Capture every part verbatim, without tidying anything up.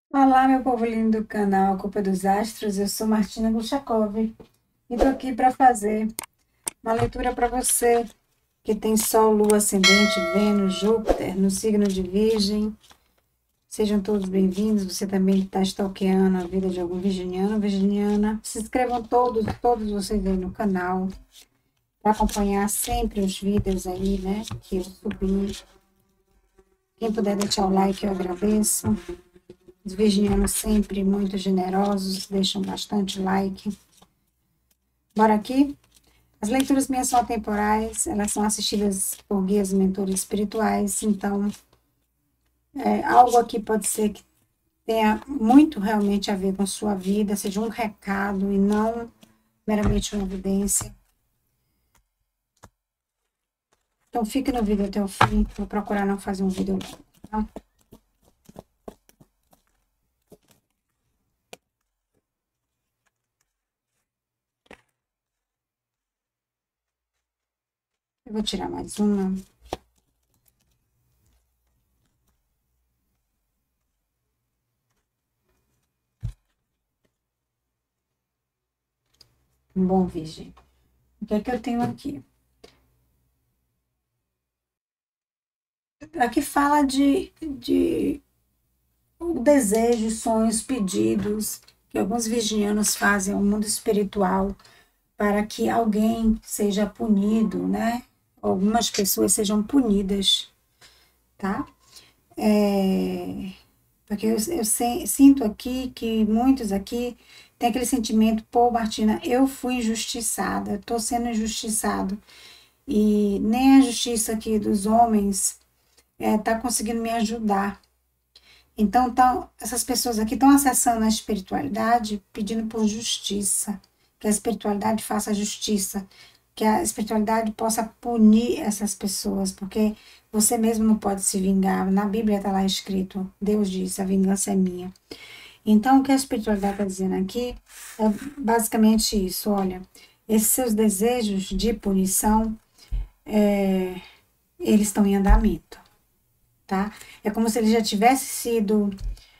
Olá, meu povo lindo do canal A Culpa é dos Astros. Eu sou Martina Gluchakov e tô aqui para fazer uma leitura para você que tem Sol, Lua, Ascendente, Vênus, Júpiter no signo de Virgem. Sejam todos bem-vindos. Você também está stalkeando a vida de algum virginiano ou virginiana. Se inscrevam todos, todos vocês aí no canal para acompanhar sempre os vídeos aí, né, que eu subi. Quem puder deixar o like, eu agradeço. Os virginianos sempre muito generosos, deixam bastante like. Bora aqui? As leituras minhas são atemporais, elas são assistidas por guias e mentores espirituais, então é, algo aqui pode ser que tenha muito realmente a ver com sua vida, seja um recado e não meramente uma evidência. Então fique no vídeo até o fim, vou procurar não fazer um vídeo longo, tá? Eu vou tirar mais uma. Bom, Virgem, o que é que eu tenho aqui? Aqui fala de, de desejos, sonhos, pedidos que alguns virginianos fazem ao mundo espiritual para que alguém seja punido, né? Algumas pessoas sejam punidas, tá? É, porque eu, eu se- sinto aqui que muitos aqui têm aquele sentimento, pô, Martina, eu fui injustiçada, estou sendo injustiçado, e nem a justiça aqui dos homens está conseguindo me ajudar. Então, tão, essas pessoas aqui estão acessando a espiritualidade pedindo por justiça, que a espiritualidade faça justiça, que a espiritualidade possa punir essas pessoas, porque você mesmo não pode se vingar. Na Bíblia está lá escrito, Deus disse, a vingança é minha. Então, o que a espiritualidade está dizendo aqui é basicamente isso, olha, esses seus desejos de punição, é, eles estão em andamento, tá? É como se ele já tivesse sido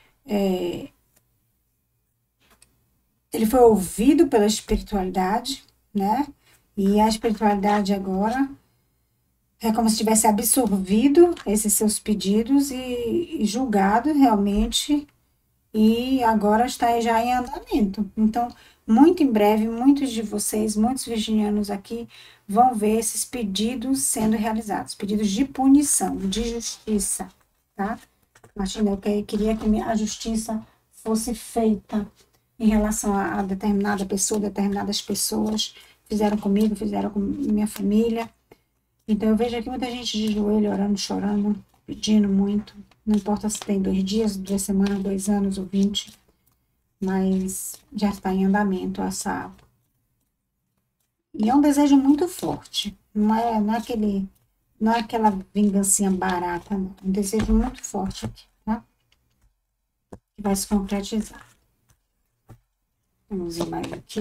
ele foi ouvido pela espiritualidade, né? E a espiritualidade agora é como se tivesse absorvido esses seus pedidos e, e julgado realmente, e agora está já em andamento. Então, muito em breve, muitos de vocês, muitos virginianos aqui, vão ver esses pedidos sendo realizados, pedidos de punição, de justiça, tá? Martina, eu queria que a justiça fosse feita em relação a, a determinada pessoa, determinadas pessoas fizeram comigo, fizeram com minha família. Então eu vejo aqui muita gente de joelho, orando, chorando, pedindo muito. Não importa se tem dois dias, duas semanas, dois anos ou vinte, mas já está em andamento essa. E é um desejo muito forte. Não é, não é aquele, não é aquela vingancinha barata, não. É um desejo muito forte aqui, tá? Que vai se concretizar. Vamos ver mais aqui.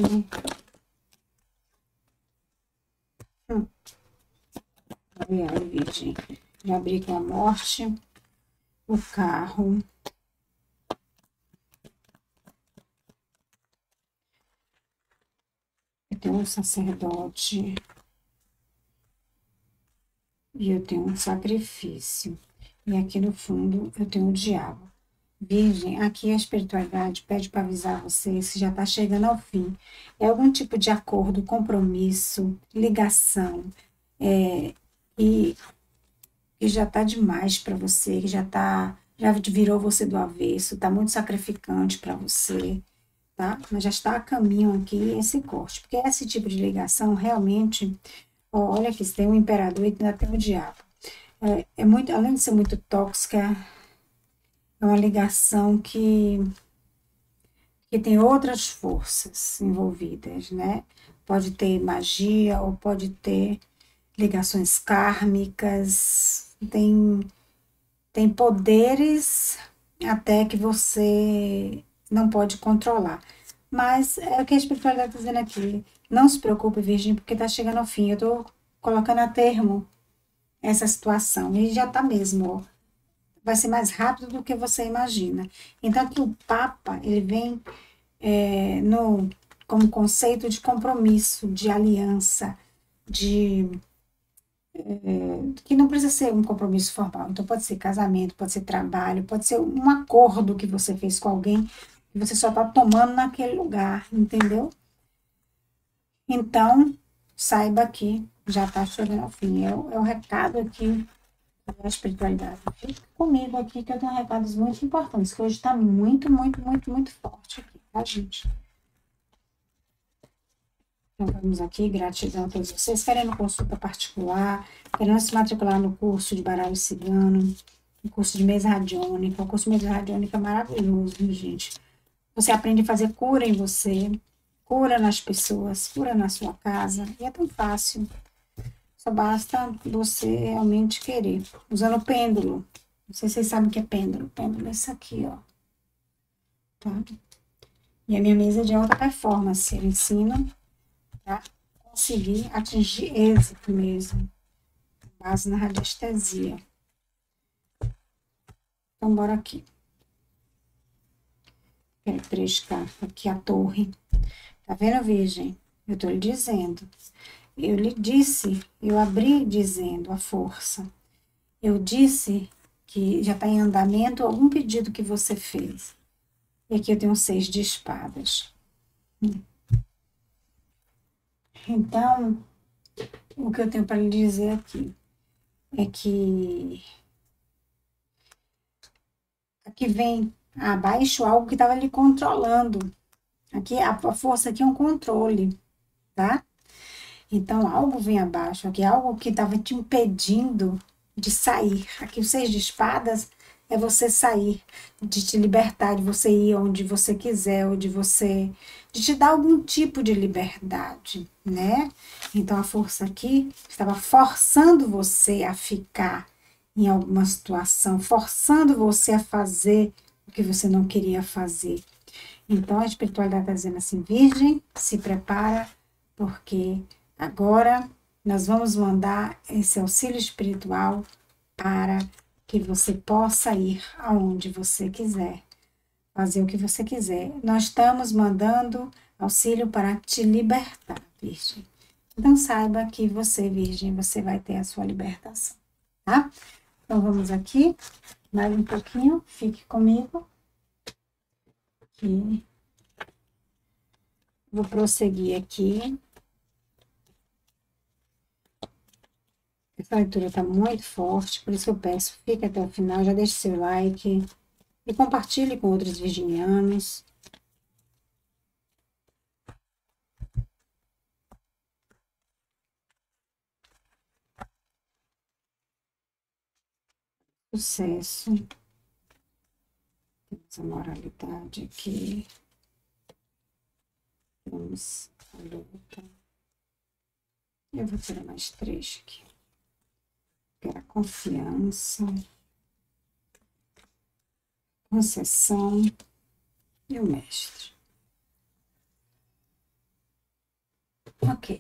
Hum. Ai, Virgem. Já abri com a morte, o carro. Eu tenho um sacerdote. E eu tenho um sacrifício. E aqui no fundo eu tenho o diabo. Virgem, aqui a espiritualidade pede para avisar você se já está chegando ao fim. É algum tipo de acordo, compromisso, ligação, é, e que já está demais para você, que já tá, já virou você do avesso, está muito sacrificante para você, tá? Mas já está a caminho aqui esse corte, porque esse tipo de ligação realmente, ó, olha aqui, você tem o imperador e ainda tem o diabo. É, é muito, além de ser muito tóxica, é uma ligação que, que tem outras forças envolvidas, né? Pode ter magia ou pode ter ligações kármicas, tem tem poderes até que você não pode controlar. Mas é o que a espiritualidade está dizendo aqui. Não se preocupe, Virgem, porque está chegando ao fim. Eu estou colocando a termo essa situação. E já está mesmo. Ó. vai ser mais rápido do que você imagina. Então, aqui o Papa, ele vem é, no, como conceito de compromisso, de aliança, de é, que não precisa ser um compromisso formal. Então, pode ser casamento, pode ser trabalho, pode ser um acordo que você fez com alguém que você só está tomando naquele lugar, entendeu? Então, saiba que já está chegando ao fim. É o, é o recado aqui da espiritualidade. Fica comigo aqui que eu tenho recados muito importantes, que hoje está muito, muito, muito, muito forte aqui, tá, gente? Então, vamos aqui, gratidão a todos vocês. Querendo consulta particular, querendo se matricular no curso de baralho cigano, no curso de mesa radiônica. O curso de mesa radiônica é maravilhoso, viu, gente? Você aprende a fazer cura em você, cura nas pessoas, cura na sua casa. E é tão fácil. Só basta você realmente querer. Usando o pêndulo. Não sei se vocês sabem o que é pêndulo. Pêndulo é isso aqui, ó. Tá? E a minha mesa é de alta performance. Eu ensino para conseguir atingir êxito mesmo. Base na radiestesia. Então, bora aqui. Quero três cartas. Aqui a torre. Tá vendo, Virgem? Eu tô lhe dizendo. Eu lhe disse, eu abri dizendo a força. Eu disse que já está em andamento algum pedido que você fez. E aqui eu tenho seis de espadas. Então, o que eu tenho para lhe dizer aqui é que aqui vem abaixo algo que estava lhe controlando. Aqui a, a força aqui é um controle, tá? Então, algo vem abaixo, aqui algo que estava te impedindo de sair. Aqui o seis de espadas é você sair, de te libertar, de você ir onde você quiser, ou de você, de te dar algum tipo de liberdade, né? Então, a força aqui estava forçando você a ficar em alguma situação, forçando você a fazer o que você não queria fazer. Então, a espiritualidade está dizendo assim, Virgem, se prepara, porque agora nós vamos mandar esse auxílio espiritual para que você possa ir aonde você quiser, fazer o que você quiser. Nós estamos mandando auxílio para te libertar, Virgem. Então, saiba que você, Virgem, você vai ter a sua libertação, tá? Então, vamos aqui, mais um pouquinho, fique comigo. Aqui. Vou prosseguir aqui. Essa leitura está muito forte, por isso que eu peço, fique até o final, já deixe seu like e compartilhe com outros virginianos. Sucesso. Temos a moralidade aqui. Temos a luta. Eu vou tirar mais três aqui. Quero a confiança. Concessão. E o mestre. Ok.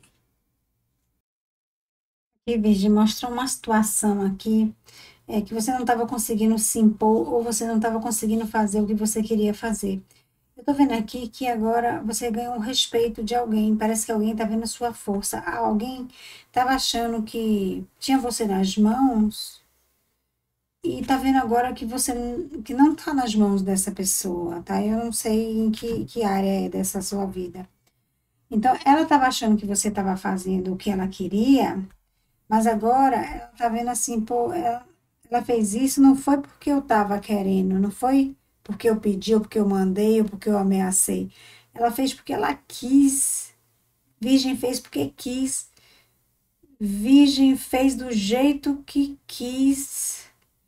Aqui, Virgem, mostra uma situação aqui é, que você não estava conseguindo se impor ou você não estava conseguindo fazer o que você queria fazer. Eu tô vendo aqui que agora você ganhou o respeito de alguém, parece que alguém tá vendo a sua força. Ah, alguém tava achando que tinha você nas mãos e tá vendo agora que você que não tá nas mãos dessa pessoa, tá? Eu não sei em que, que área é dessa sua vida. Então, ela tava achando que você tava fazendo o que ela queria, mas agora ela tá vendo assim, pô, ela, ela fez isso, não foi porque eu tava querendo, não foi porque eu pedi, ou porque eu mandei, ou porque eu ameacei. Ela fez porque ela quis. Virgem fez porque quis. Virgem fez do jeito que quis.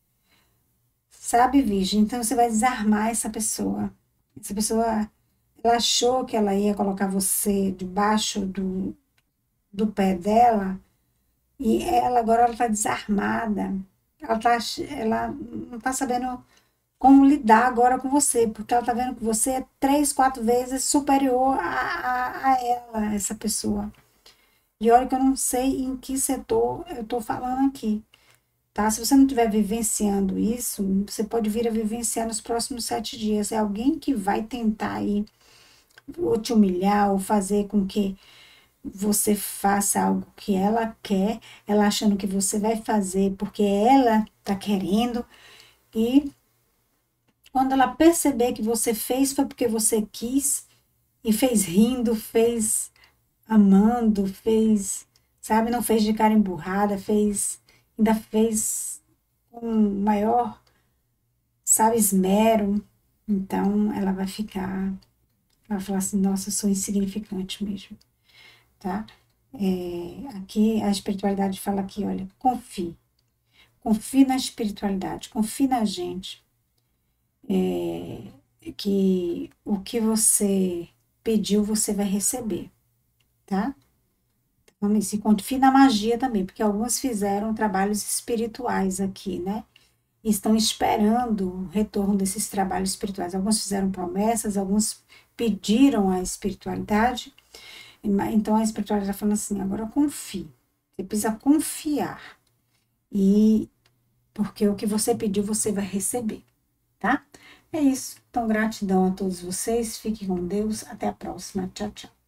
Sabe, Virgem? Então você vai desarmar essa pessoa. Essa pessoa, ela achou que ela ia colocar você debaixo do, do pé dela, e ela agora ela está desarmada. Ela, tá, ela não está sabendo como lidar agora com você, porque ela tá vendo que você é três, quatro vezes superior a, a, a ela, essa pessoa. E olha que eu não sei em que setor eu tô falando aqui, tá? Se você não estiver vivenciando isso, você pode vir a vivenciar nos próximos sete dias. É alguém que vai tentar aí ou te humilhar, ou fazer com que você faça algo que ela quer, ela achando que você vai fazer porque ela tá querendo, e quando ela perceber que você fez, foi porque você quis, e fez rindo, fez amando, fez, sabe, não fez de cara emburrada, fez, ainda fez com maior, sabe, esmero. Então ela vai ficar, ela vai falar assim, nossa, eu sou insignificante mesmo, tá? É, aqui a espiritualidade fala aqui, olha, confie, confie na espiritualidade, confie na gente, é, que o que você pediu você vai receber, tá? Então, se confie na magia também, porque alguns fizeram trabalhos espirituais aqui, né? E estão esperando o retorno desses trabalhos espirituais. Alguns fizeram promessas, alguns pediram a espiritualidade. Então a espiritualidade está falando assim: agora confie. Você precisa confiar. E porque o que você pediu, você vai receber, tá? É isso. Então, gratidão a todos vocês. Fiquem com Deus. Até a próxima. Tchau, tchau.